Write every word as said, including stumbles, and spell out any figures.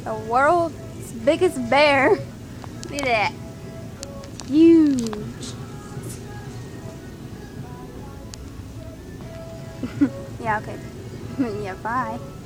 The world's biggest bear. Look at that. Huge. Yeah, okay. Yeah, bye.